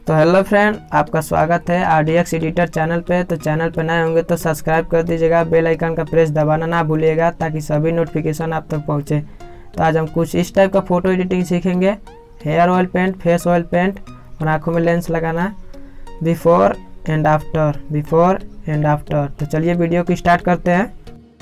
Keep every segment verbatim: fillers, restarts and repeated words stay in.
तो hello friend, आपका स्वागत है R D X editor channel पे। तो चैनल पे नए होंगे तो सब्सक्राइब कर दीजिएगा, बेल आइकन का प्रेस दबाना ना भूलिएगा ताकि सभी नोटिफिकेशन आप तक पहुँचे। तो आज हम कुछ इस टाइप का फ़ोटो एडिटिंग सीखेंगे। Hair oil paint, face oil paint और आँखों में लेंस लगाना, before and after, before and after. तो चलिए वीडियो को स्टार्ट करते हैं।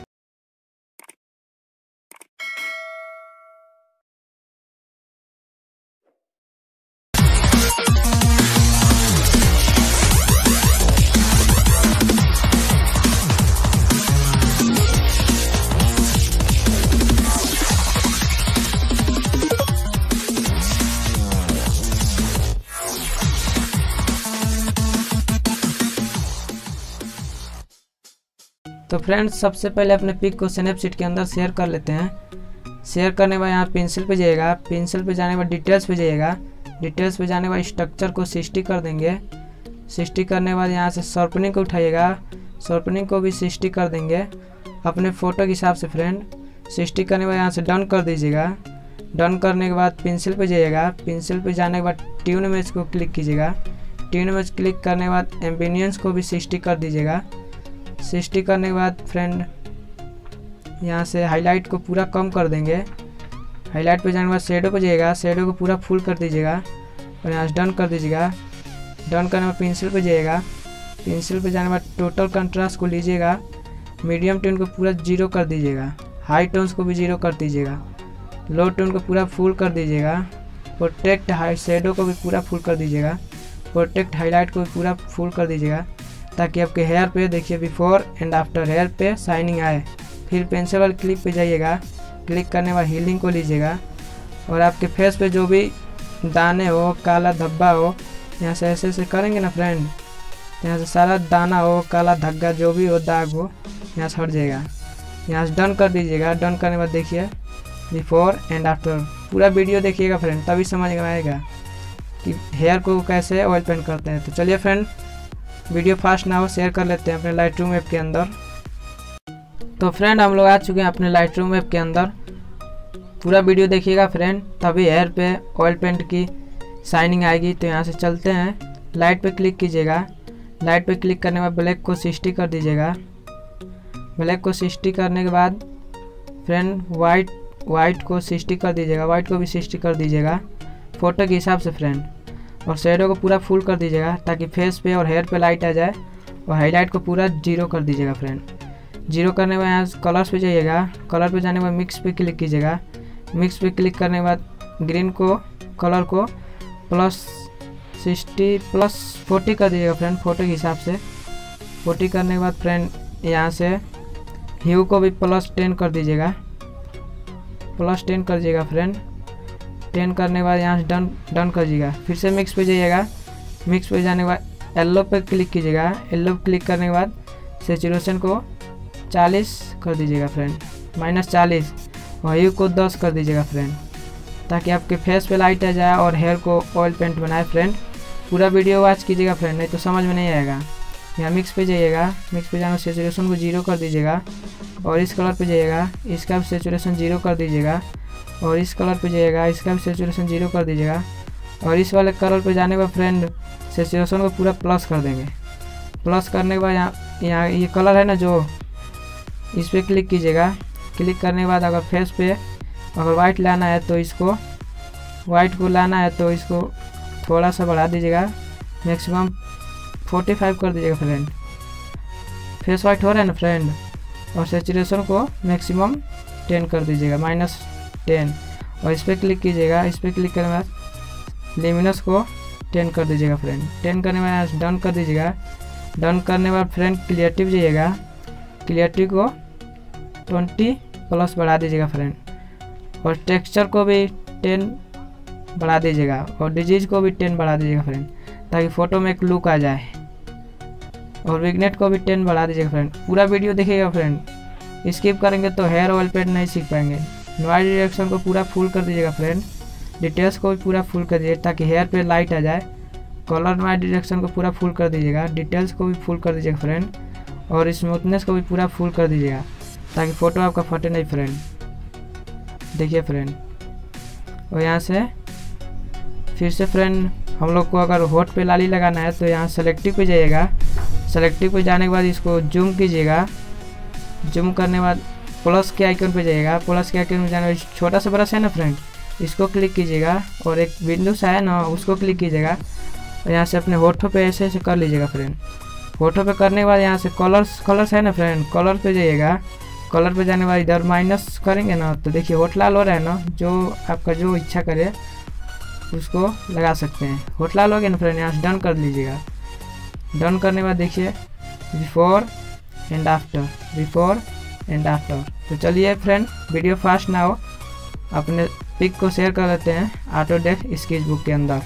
तो फ्रेंड्स, सबसे पहले अपने पिक को स्नैपसीड के अंदर शेयर कर लेते हैं। शेयर करने के बाद यहाँ पेंसिल पे जाइएगा, पेंसिल पे जाने के बाद डिटेल्स पे जाइएगा, डिटेल्स पे जाने के बाद स्ट्रक्चर को सिक्सटी कर देंगे। सिक्सटी करने के बाद यहाँ से शार्पनिंग को उठाइएगा, शार्पनिंग को भी सिक्सटी कर देंगे अपने फ़ोटो के हिसाब से। फ्रेंड सिक्सटी करने के बाद यहाँ से डन कर दीजिएगा। डन करने के बाद पेंसिल पे जाइएगा, पेंसिल पे जाने के बाद ट्यून इमेज को क्लिक कीजिएगा। ट्यून इमेज क्लिक करने के बाद एम्बियंस को भी सिक्सटी कर दीजिएगा। सिक्सटी करने के बाद फ्रेंड यहाँ से हाईलाइट को पूरा कम कर देंगे। हाईलाइट पे जाने के बाद शेडो पे जाइएगा, शेडो को पूरा फुल कर दीजिएगा और यहाँ से डन कर दीजिएगा। डन करने के बाद पेंसिल पे जाइएगा, पेंसिल पे जाने के बाद टोटल कंट्रास्ट को लीजिएगा, मीडियम टोन को पूरा जीरो कर दीजिएगा, हाई टोन्स को भी जीरो कर दीजिएगा, लो टोन को पूरा फुल कर दीजिएगा, प्रोटेक्ट हाई शेडो को भी पूरा फुल कर दीजिएगा, प्रोटेक्ट हाईलाइट को भी पूरा फुल कर दीजिएगा ताकि आपके हेयर पे देखिए बिफोर एंड आफ्टर हेयर पे शाइनिंग आए। फिर पेंसिल वाले क्लिक पे जाइएगा, क्लिक करने के बाद हीलिंग को लीजिएगा और आपके फेस पे जो भी दाने हो, काला धब्बा हो, यहाँ से ऐसे ऐसे करेंगे ना फ्रेंड, यहाँ से सारा दाना हो, काला धब्बा जो भी हो, दाग हो, यहाँ से हट जाएगा। यहाँ से डन कर दीजिएगा। डन करने के बाद देखिए बिफोर एंड आफ्टर पूरा वीडियो देखिएगा फ्रेंड, तभी समझ में आएगा कि हेयर को कैसे ऑयल पेंट करते हैं। तो चलिए फ्रेंड, वीडियो फास्ट ना हो शेयर कर लेते हैं अपने लाइट रूम ऐप के अंदर। तो फ्रेंड हम लोग आ चुके हैं अपने लाइट रूम ऐप के अंदर। पूरा वीडियो देखिएगा फ्रेंड, तभी हेयर पे ऑयल पेंट की शाइनिंग आएगी। तो यहाँ से चलते हैं, लाइट पे क्लिक कीजिएगा। लाइट पे क्लिक करने के बाद ब्लैक को सिक्सटी कर दीजिएगा। ब्लैक को सिक्सटी करने के बाद फ्रेंड वाइट वाइट को सिक्सटी कर दीजिएगा, वाइट को भी सिक्सटी कर दीजिएगा फ़ोटो के हिसाब से फ्रेंड। और शेडो को पूरा फुल कर दीजिएगा ताकि फेस पे और हेयर पे लाइट आ जाए। और हाईलाइट को पूरा जीरो कर दीजिएगा फ्रेंड। जीरो करने के बाद यहाँ कलर्स पे जाइएगा, कलर पे जाने के बाद मिक्स पे क्लिक कीजिएगा। मिक्स पे क्लिक करने के बाद ग्रीन को कलर को प्लस सिक्सटी प्लस फोर्टी कर दीजिएगा फ्रेंड, फ़ोटो के हिसाब से। फोर्टी करने के बाद फ्रेंड यहाँ से ह्यू को भी प्लस टेन कर दीजिएगा, प्लस टेन कर दीजिएगा फ्रेंड। टेन करने के बाद यहाँ से डन डन कर दीजिएगा। फिर से मिक्स पे जाइएगा, मिक्स पे जाने के बाद येलो पे क्लिक कीजिएगा। येलो पे क्लिक करने के बाद सेचुरेशन को चालीस कर दीजिएगा फ्रेंड, माइनस चालीस, और ह्यू को दस कर दीजिएगा फ्रेंड ताकि आपके फेस पे लाइट आ जाए और हेयर को ऑयल पेंट बनाए फ्रेंड। पूरा वीडियो वॉच कीजिएगा फ्रेंड, नहीं तो समझ में नहीं आएगा। यहाँ मिक्स पे जाइएगा, मिक्स पे जाने सेचुरेशन को जीरो कर दीजिएगा और इस कलर पे जाइएगा, इसका भी सेचुरेशन जीरो कर दीजिएगा और इस कलर पे जाइएगा, इसका भी सेचुरेशन जीरो कर दीजिएगा और इस वाले कलर पे जाने के बाद फ्रेंड सेचुरेशन को पूरा प्लस कर देंगे। प्लस करने के बाद यहाँ यहाँ ये कलर है ना जो, इस पर क्लिक कीजिएगा। क्लिक करने के बाद अगर फेस पे अगर वाइट लाना है तो इसको वाइट को लाना है तो इसको थोड़ा सा बढ़ा दीजिएगा, मैक्सिमम फोर्टी फाइव कर दीजिएगा फ्रेंड। फेस वाइट हो रहा है ना फ्रेंड, और सेचुरेशन को मैक्सिमम टेन कर दीजिएगा, माइनस टेन, और इस पर क्लिक कीजिएगा। इस पर क्लिक करने के बाद लिमिनस को टेन कर दीजिएगा फ्रेंड। टेन करने के बाद डन कर दीजिएगा। डन करने के बाद फ्रेंड क्लियरिटी जाइएगा, क्लियरिटी को ट्वेंटी प्लस बढ़ा दीजिएगा फ्रेंड और टेक्सचर को भी टेन बढ़ा दीजिएगा और डिजीज को भी टेन बढ़ा दीजिएगा फ्रेंड ताकि फ़ोटो में एक लुक आ जाए। और विग्नेट को भी टेन बढ़ा दीजिएगा फ्रेंड। पूरा वीडियो देखिएगा फ्रेंड, स्किप करेंगे तो हेयर ऑयल पेंट नहीं सीख पाएंगे। नॉइज रिडक्शन को पूरा फुल कर दीजिएगा फ्रेंड, डिटेल्स को भी पूरा फुल कर दीजिएगा ताकि हेयर पे लाइट आ जाए। कलर नॉइज रिडक्शन को पूरा फुल कर दीजिएगा, डिटेल्स को भी फुल कर दीजिएगा फ्रेंड और स्मूथनेस को भी पूरा फुल कर दीजिएगा ताकि फ़ोटो आपका फटे नहीं फ्रेंड। देखिए फ्रेंड, और यहाँ से फिर से फ्रेंड हम लोग को अगर होठ पे लाली लगाना है तो यहाँ सेलेक्टिव पे जाइएगा। सेलेक्टिव पे जाने के बाद इसको जूम कीजिएगा। जूम करने के बाद प्लस के आइकन पे जाइएगा। प्लस के आइकन में जाने छोटा सा ब्रश है ना फ्रेंड, इसको क्लिक कीजिएगा और एक बिंदु सा है ना उसको क्लिक कीजिएगा। और यहाँ से अपने होठों पे ऐसे ऐसे कर लीजिएगा फ्रेंड। होठों पे करने के बाद यहाँ से कलर्स कलर्स है ना फ्रेंड, कलर पे जाइएगा। कलर पे जाने के बाद इधर माइनस करेंगे ना तो देखिए होठ लाल हो रहा है ना, जो आपका जो इच्छा करे उसको लगा सकते हैं। होठ लाल हो गया ना फ्रेंड, यहाँ से डन कर लीजिएगा। डन करने के बाद देखिए before and after, before and after. तो चलिए फ्रेंड वीडियो फास्ट ना हो, अपने पिक को शेयर कर लेते हैं ऑटोडेस्क स्केच बुक के अंदर।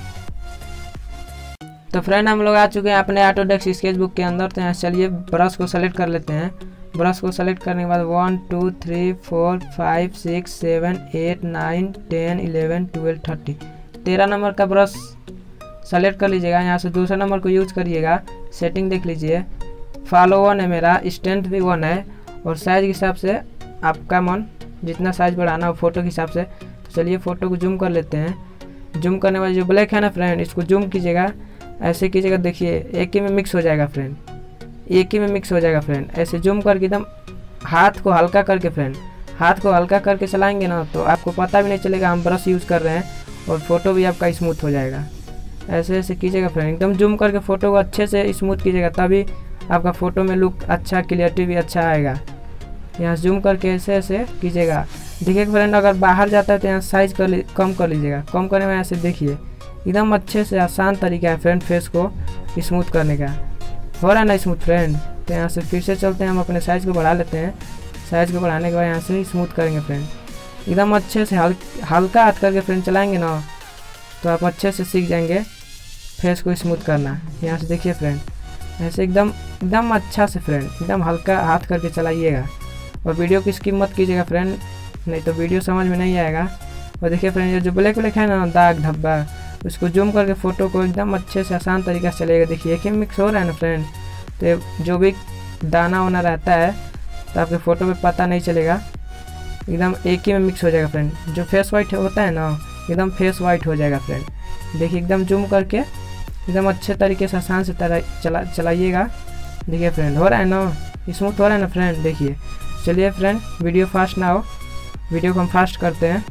तो फ्रेंड हम लोग आ चुके हैं अपने ऑटोडेस्क स्केच बुक के अंदर। तो यहाँ चलिए ब्रश को सेलेक्ट कर लेते हैं। ब्रश को सेलेक्ट करने के बाद one two three four five six seven eight nine ten eleven twelve thirty तेरह नंबर का ब्रश सेलेक्ट कर लीजिएगा। यहाँ से दूसरा नंबर को यूज करिएगा। सेटिंग देख लीजिए, फॉलो वन है मेरा, स्ट्रेंथ भी वन है और साइज के हिसाब से आपका मन जितना साइज बढ़ाना हो फोटो के हिसाब से। तो चलिए फ़ोटो को जूम कर लेते हैं। जूम करने वाले जो ब्लैक है ना फ्रेंड, इसको जूम कीजिएगा, ऐसे कीजिएगा, देखिए एक ही में मिक्स हो जाएगा फ्रेंड, एक ही में मिक्स हो जाएगा फ्रेंड। ऐसे जूम करके एकदम हाथ को हल्का करके फ्रेंड, हाथ को हल्का करके चलाएंगे ना तो आपको पता भी नहीं चलेगा हम ब्रश यूज़ कर रहे हैं और फोटो भी आपका स्मूथ हो जाएगा। ऐसे ऐसे कीजिएगा फ्रेंड, एकदम जूम करके फ़ोटो को अच्छे से स्मूथ कीजिएगा, तभी आपका फ़ोटो में लुक अच्छा, क्लियरिटी भी अच्छा आएगा। यहाँ जूम करके ऐसे ऐसे कीजिएगा। देखिए फ्रेंड अगर बाहर जाता है तो यहाँ साइज कर ली कम कर लीजिएगा। कम करने में ऐसे देखिए एकदम अच्छे से आसान तरीका है फ्रेंड फेस को स्मूथ करने का। हो रहा है ना स्मूथ फ्रेंड। तो यहाँ से फिर से चलते हैं, हम अपने साइज़ को बढ़ा लेते हैं। साइज़ को बढ़ाने के बाद यहाँ से स्मूथ करेंगे फ्रेंड, एकदम अच्छे से हल हल्का हाथ करके फ्रेंड चलाएंगे ना तो आप अच्छे से सीख जाएंगे फेस को स्मूथ करना। यहाँ से देखिए फ्रेंड ऐसे एकदम एकदम अच्छा से फ्रेंड एकदम हल्का हाथ करके चलाइएगा और वीडियो की स्किप मत कीजिएगा फ्रेंड, नहीं तो वीडियो समझ में नहीं आएगा। और देखिए फ्रेंड ये जो ब्लैक ब्लैक है ना दाग धब्बा, उसको जूम करके फ़ोटो को एकदम अच्छे से आसान तरीका से चलेगा। देखिए एक ही मिक्स हो रहा है ना फ्रेंड, तो जो भी दाना वाना रहता है तो आपके फ़ोटो पे पता नहीं चलेगा, एकदम एक ही में मिक्स हो जाएगा फ्रेंड। जो फेस वाइट होता है ना एकदम फेस वाइट हो जाएगा फ्रेंड। देखिए एकदम जूम करके एकदम अच्छे तरीके से आसान से तरह चला चलाइएगा। देखिए फ्रेंड हो रहा है ना, स्मूथ हो रहा है ना फ्रेंड। देखिए चलिए फ्रेंड वीडियो फास्ट ना हो, वीडियो को हम फास्ट करते हैं।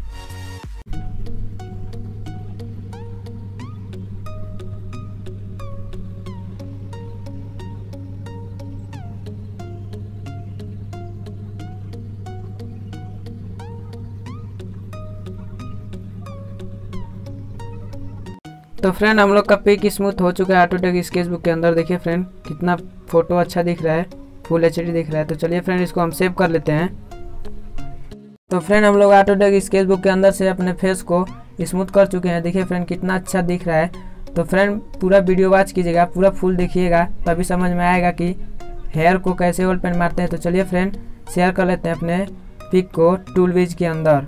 तो फ्रेंड हम लोग का पिक स्मूथ हो चुका है ऑटोडेस्क स्केच बुक के अंदर। देखिए फ्रेंड कितना फ़ोटो अच्छा दिख रहा है, फुल एच डी दिख रहा है। तो चलिए फ्रेंड इसको हम सेव कर लेते हैं। तो फ्रेंड हम लोग ऑटोडेस्क स्केच बुक के अंदर से अपने फेस को स्मूथ कर चुके हैं। देखिए फ्रेंड कितना अच्छा दिख रहा है। तो फ्रेंड पूरा वीडियो वॉच कीजिएगा, पूरा फुल देखिएगा, तभी समझ में आएगा कि हेयर को कैसे ऑयल पेंट मारते हैं। तो चलिए फ्रेंड शेयर कर लेते हैं अपने पिक को टूल विज के अंदर।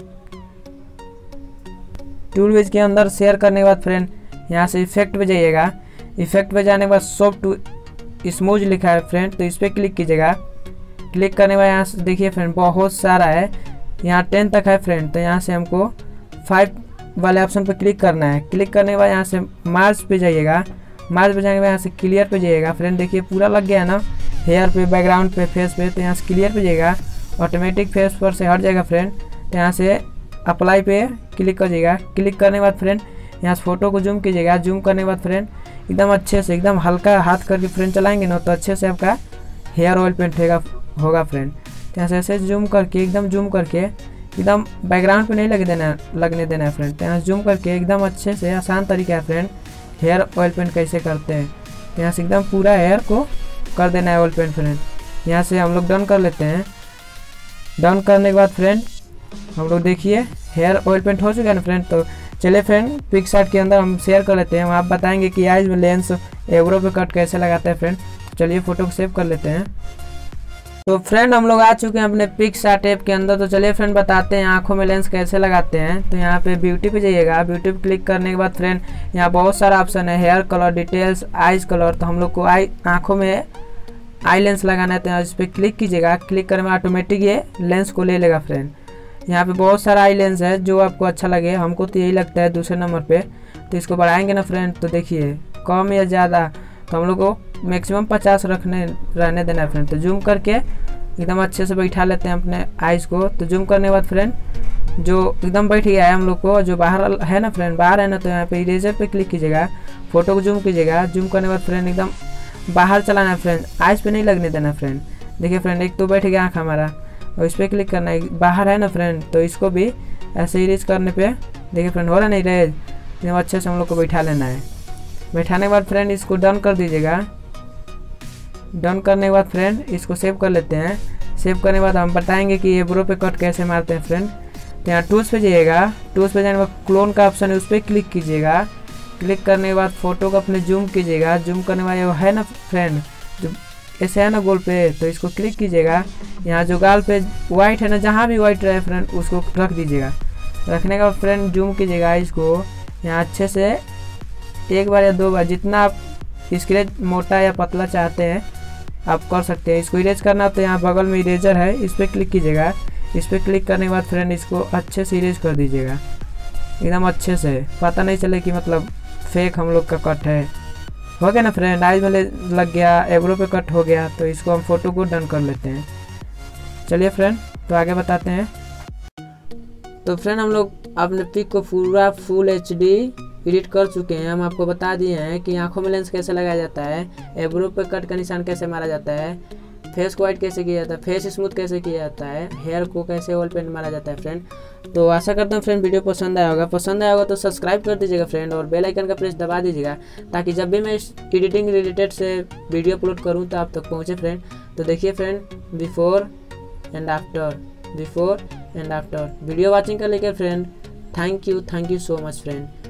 टूल विज के अंदर शेयर करने के बाद फ्रेंड यहाँ से इफेक्ट पे जाइएगा। इफेक्ट पे जाने के बाद सॉफ्ट टू स्मूथ लिखा है फ्रेंड, तो इस पर क्लिक कीजिएगा। क्लिक करने के बाद यहाँ से देखिए फ्रेंड बहुत सारा है, यहाँ टेन तक है फ्रेंड। तो यहाँ से हमको फाइव वाले ऑप्शन पे क्लिक करना है। क्लिक करने के बाद यहाँ से मार्ज पे जाइएगा। मार्ज पे जाने के बाद यहाँ से क्लियर पे जाइएगा। फ्रेंड देखिए पूरा लग गया ना हेयर पे, बैकग्राउंड पे, फेस पे। तो यहाँ से क्लियर पे जाइएगा, ऑटोमेटिक फेस पर से हट जाएगा फ्रेंड। तो यहाँ से अप्लाई पे क्लिक करिएगा। क्लिक करने के बाद फ्रेंड यहाँ से फ़ोटो को जूम कीजिएगा। जूम करने के बाद फ्रेंड एकदम अच्छे से एकदम हल्का हाथ करके फ्रेंड चलाएंगे ना तो अच्छे से आपका हेयर ऑयल पेंट होगा होगा फ्रेंड। तो यहाँ से ऐसे जूम करके एकदम जूम करके एकदम बैकग्राउंड पे नहीं लगे देना लगने देना है फ्रेंड। तो यहाँ से जूम करके एकदम अच्छे से आसान तरीका है फ्रेंड हेयर ऑयल पेंट कैसे करते हैं। तो यहाँ से एकदम पूरा हेयर को कर देना है ऑयल पेंट फ्रेंड। यहाँ से हम लोग डन कर लेते हैं। डन करने के बाद फ्रेंड हम लोग देखिए हेयर ऑयल पेंट हो चुका है ना फ्रेंड। तो चलिए फ्रेंड पिक्सार्ट के अंदर हम शेयर कर लेते हैं। हम आप बताएंगे कि आइज में लेंस एब्रो पे कट कैसे लगाते हैं फ्रेंड। चलिए फ़ोटो को सेव कर लेते हैं। तो फ्रेंड हम लोग आ चुके हैं अपने पिक्सार्ट ऐप के अंदर। तो चलिए फ्रेंड बताते हैं आंखों में लेंस कैसे लगाते हैं। तो यहाँ पे ब्यूटी पे जाइएगा। ब्यूटी पे क्लिक करने के बाद फ्रेंड यहाँ बहुत सारा ऑप्शन है, hair colour, details, eyes colour. तो हम लोग को आई आँखों में आई लेंस लगाना है। तो इस पर क्लिक कीजिएगा। क्लिक करने में ऑटोमेटिक ये लेंस को ले लेगा फ्रेंड। यहाँ पे बहुत सारा आई लेंस है जो आपको अच्छा लगे, हमको तो यही लगता है दूसरे नंबर पे। तो इसको बढ़ाएंगे ना फ्रेंड, तो देखिए कम या ज़्यादा, तो हम लोग को मैक्सिमम पचास रखने रहने देना है फ्रेंड। तो जूम करके एकदम अच्छे से बैठा लेते हैं अपने आइज़ को। तो जूम करने के बाद फ्रेंड जो एकदम बैठ गया है हम लोग को, जो बाहर है ना फ्रेंड, बाहर है ना, तो यहाँ पे इरेजर पे क्लिक कीजिएगा, फोटो को जूम कीजिएगा। जूम करने के बाद फ्रेंड एकदम बाहर चलाना है फ्रेंड, आइज़ पे नहीं लगने देना फ्रेंड। देखिए फ्रेंड एक तो बैठ गया आँख हमारा, और इस पर क्लिक करना है, बाहर है ना फ्रेंड, तो इसको भी ऐसे इरेज करने पे देखिए फ्रेंड हो रहा नहीं इरेज, एकदम अच्छे से हम लोग को बैठा लेना है। बैठाने के बाद फ्रेंड इसको डन कर दीजिएगा। डन करने के बाद फ्रेंड इसको सेव कर लेते हैं। सेव करने के बाद हम बताएंगे कि एब्रो पे कट कैसे मारते हैं फ्रेंड। तो यहाँ टूल्स पे जाइएगा, टूल्स पे जाने के बाद क्लोन का ऑप्शन है, उस पर क्लिक कीजिएगा। क्लिक करने के बाद फोटो को अपने जूम कीजिएगा। जूम करने के बाद है ना फ्रेंड जो ऐसे है ना गोल पे, तो इसको क्लिक कीजिएगा। यहाँ जो गाल पे वाइट है ना, जहाँ भी वाइट रहे फ्रेंड उसको रख दीजिएगा। रखने के बाद फ्रेंड जूम कीजिएगा इसको यहाँ अच्छे से, एक बार या दो बार, जितना आप स्क्रेच मोटा या पतला चाहते हैं आप कर सकते हैं। इसको इरेज करना तो यहाँ बगल में इरेजर है, इस पर क्लिक कीजिएगा। इस पर क्लिक करने के बाद फ्रेंड इसको अच्छे से इरेज कर दीजिएगा, एकदम अच्छे से, पता नहीं चले कि मतलब फेक हम लोग का कट है। हो गया ना फ्रेंड, आइज में लग गया, एब्रो पे कट हो गया। तो इसको हम फोटो को डन कर लेते हैं। चलिए फ्रेंड तो आगे बताते हैं। तो फ्रेंड हम लोग अपने पिक को पूरा फुल एच डी एडिट कर चुके हैं। हम आपको बता दिए हैं कि आंखों में लेंस कैसे लगाया जाता है, एब्रो पे कट का निशान कैसे मारा जाता है, फेस को वाइट कैसे किया जाता है, फेस स्मूथ कैसे किया जाता है, हेयर को कैसे ऑयल पेंट मारा जाता है फ्रेंड। तो आशा करता हूँ फ्रेंड वीडियो पसंद आया होगा। पसंद आया होगा तो सब्सक्राइब कर दीजिएगा फ्रेंड, और बेल आइकन का प्रेस दबा दीजिएगा, ताकि जब भी मैं एडिटिंग रिलेटेड से वीडियो अपलोड करूँ तो आप तक पहुँचे फ्रेंड। तो देखिए friend before and after, before and after video watching कर लेकर friend. Thank you thank you so much friend.